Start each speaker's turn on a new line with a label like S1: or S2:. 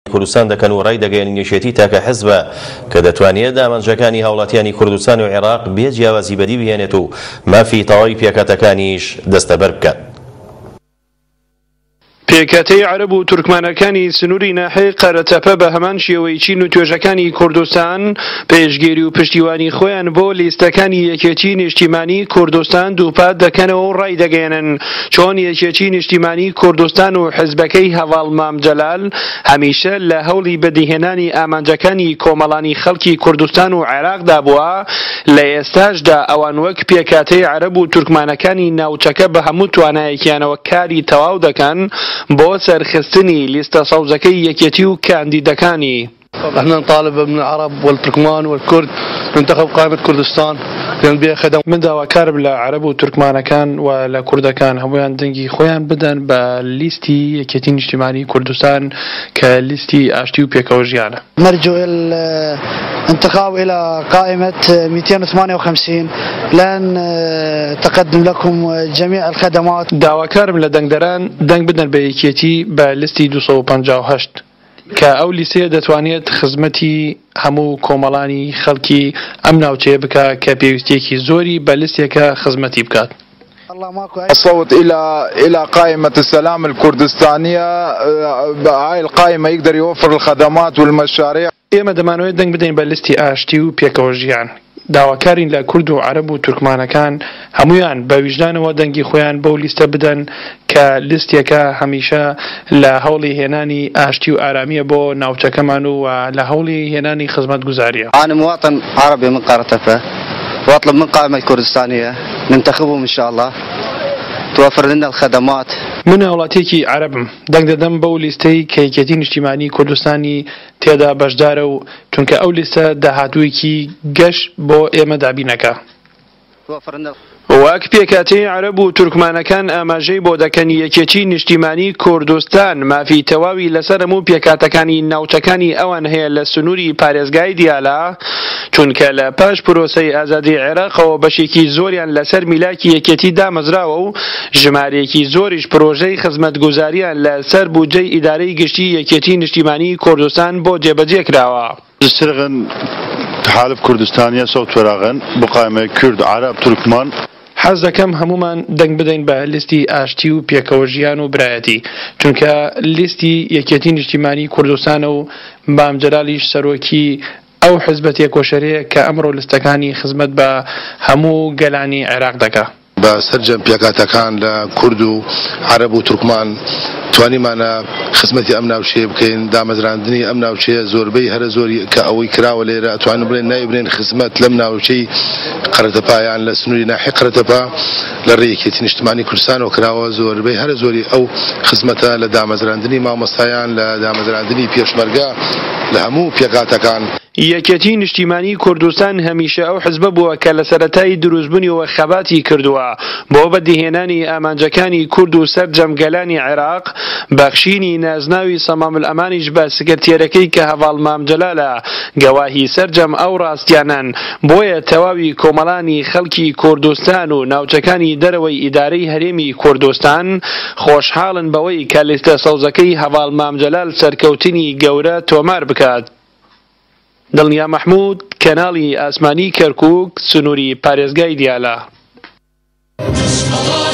S1: کوردستان دەکەن و ڕای دەگەیەن یەکێتی تاکە حزبە کە دەتوانێت دامەنجەکانی هاوڵاتیانی کوردستان و عێراق بێ جیاوازی بەدی بهێنێت و مافی تەواوی پێکاتەکانیش دەستەبەر بکات.
S2: پێکەتەی عەرەب و تورکمانەکانی سنووری ناحەی قەرەتەپە بە هەمان شێوەی چین و توێژەکانی کوردستان پێشگیری و پشتیوانی خۆیان بۆ لیستەکانی یەکێتی نیشتیمانی کوردستان دووپات دەکەنەوە و ڕای دەگەێنن چۆن یەکێتی نیشتیمانی کوردستان و حزبەکەی هەواڵ مامجەلال هەمیشە لە هەوڵی بەدیهێنانی ئامانجەکانی کۆمەڵانی خەڵکی کوردستان و عێراقدا بووە لە ئێستاشدا ئەوان وەک پێکەتەی عەرەب و تورکمانەکانی ناوچەکە بە هەموو توانایەکیانەوە کاری تەواو دەکەن بۆ سەرخستنی لیستە سەوزەکەی یەکێتی و کاندیدەکانی.
S3: احنا نطالب من العرب والتركمان والكرد ننتخب قائمة كردستان
S2: من داواکارم لە عەرەب و تورکمانەکان و لە کوردەکان هەمویان دەنگی خۆیان بدەن بە لیستی یەکێتی نیشتیمانی کوردستان کە لیستی ئاشتی و پێکەوەژیانە.
S4: نرجو الانتخاب إلى قائمة 258 لن تقدم لكم جميع الخدمات.
S2: داواکارم لە دەنگدەران دەنگ بدەن بە یەکێتی بە لیستی 258 کە ئەو لیستەیە دەتوانێت خزمەتی هەموو کۆمەڵانی خەڵکی ئەم ناوچەیە بکە کە پێویستیەکی زۆری بە لیستێکە خزمەتی بکات.
S5: الصوت إلى قائمة السلام الكردستانية. هاي القائمة يقدر يوفر الخدمات والمشاريع.
S2: ئێمە دەمانەوێت دەنگ بدەین بە لیستی ئاشتی و پێکەوەژیان. داواکارین لە کورد و عەرەب و تورکمانەکان هەمویان بە ویژدانەوە دەنگی خۆیان بەو لیستە بدەن کە لیستێکە هەمیشە لە هەوڵی هێنانی ئاشتی و ئارامیە بۆ ناوچەکەمان و لە هەوڵی هێنانی خزمەت گوزاریە.
S6: أنا مواطن عربي من قرطبة وأطلب من قائمة كردستانية ننتخبهم إن شاء الله توفر لنا الخدمات.
S2: من وڵاتێکی عەرەبم دەنگ دەدەم بەو لیستەی کە یەکێتی نیشتیمانی کوردستانی تێدا بەشدارە و چونکە ئەو لیستە داهاتوویەکی گەشت بۆ ئێمە دابینەکە. وەک پێکەتەی عەرەب و تورکمانەکان ئاماژەی بۆ دەکەن یەکێتی نیشتیمانی کوردستان مافی تەواوی لەسەر هەموو پێکاتەکانی ناوچەکانی ئەوان هەیە لە سنووری پارێزگای دیالە چونکە لە پاش پرۆسەی ئازادی عێراقەوە بەشێکی زۆریان لەسەر میلاکی یەکێتی دامەزراوە و ژمارەیەکی زۆریش پرۆژەی خزمەتگوزاریان لەسەر بودجەی ئیدارەی گشتی یەکێتی نیشتیمانی کوردستان بۆ جێبەجێ کراوە.
S7: تحالف كردستانية صوت فراغن بقائمة كرد عرب تركمان.
S2: حەز دەکەم هەمومان دەنگ بدەین بە لیستی ئاشتی و پێکەوەژیان و برایەتی چونکە لیستی یەکێتی نیشتیمانی کوردستانە و مامجەلالیش سەرۆکی ئەو حزبەتیە کۆشەرەیە کە ئەمڕۆ لیستەکانی خزمەت بە هەموو گەلانی عێراق دەکا.
S3: بە سەرجەم پێکاتەکان لە کورد و عەرەب و تورکمان توانیمانە خزمەتی ئەم ناوچەیە بکەین دامەزراندنی ئەم ناوچەیە زۆربەی هەرە زۆری کە ئەوەی کراوە لێرە ئەتوانین بڵێن نایبرێن خزمەت لەم ناوچەی قەرەتەپایان لە سنووری ناحیە قەرەتەپا لە ڕێیەکێتی نیشتیمانی کوردستانەوە کراوە زۆربەی هەرە زۆری ئەو خزمەتە لە دامەزراندنی مامۆستایان لە دامەزراندنی پێشمەرگە لە هەموو پێکاتەکان.
S2: یەکێتی نیشتیمانی کوردستان هەمیشە ئەو حزبە بووە کە لە سەرەتای دروستبوونیەوە خەباتی کردووە بۆ بەدیهێنانی ئامانجەکانی کورد و سەرجەمگەلانی عێراق بەخشینی نازناوی سەمام الئەمانیش بە سکرتێرەکەی کە هەواڵ مامجەلالە گەواهی سەرجەم ئەو ڕاستیانن بۆیە تەواوی کۆمەڵانی خەڵکی کوردستان و ناوچەکانی دەرەوەی ئیدارەی هەرێمی کوردستان خۆشحاڵن بەوەی کە لیستە سەوزەکەی هەواڵ مامجەلال سەرکەوتنی گەورە تۆمار بکات. دڵنیا مەحموود کەناڵی ئاسمانی کەرکووک سنووری پارێزگای دیالە.